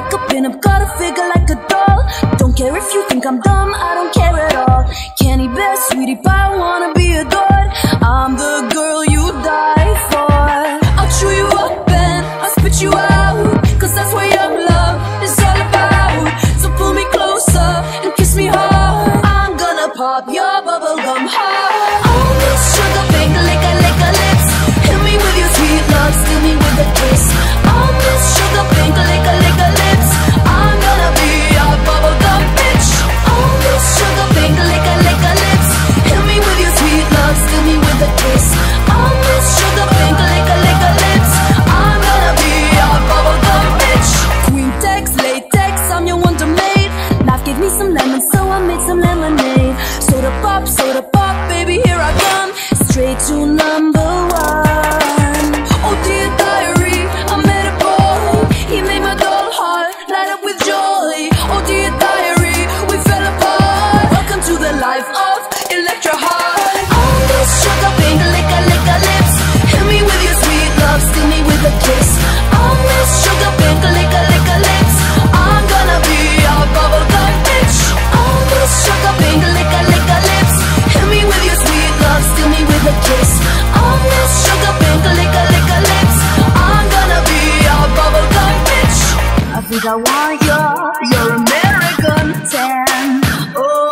like a pinup, got a figure like a doll. Don't care if you think I'm dumb, I don't care at all. Candy Bear, sweetie pie, wanna be adored. I'm the girl you die for. I'll chew you up and I'll spit you out, cause that's what young love is all about. So pull me closer and kiss me hard. I'm gonna pop your bubblegum heart. Oh, this sugar pink, lick a lips. Hit me with your sweet love, steal me with a kiss. Oh, this sugar pink, lick a lips. I'm gonna be your bubblegum bitch. Oh, this sugar pink, lick a lips. Hit me with your sweet love, steal me with a kiss. Oh, this sugar pink, lick a lips. I'm gonna be your bubblegum bitch. Queentex, latex, I'm your wonder maid. Life gave me some lemons, so I made some lemonade. Soda pop, baby, here I come. Straight to number one. Oh, dear diary, I met a boy. He made my dull heart light up with joy. Oh, dear diary, we fell apart. Welcome to the life of Electra Heart. Oh, this sugar pink, lick a lips. Hit me with your sweet love, steal me with a kiss. Oh, this sugar pink, lick a lips. I'm gonna be your bubblegum bitch. Oh, this sugar pink, lick a lips. Hit me with your sweet love, steal me with a kiss. Oh, this sugar pink, lick a lips. I'm gonna be your bubblegum bitch. I think I want your American tan. Oh.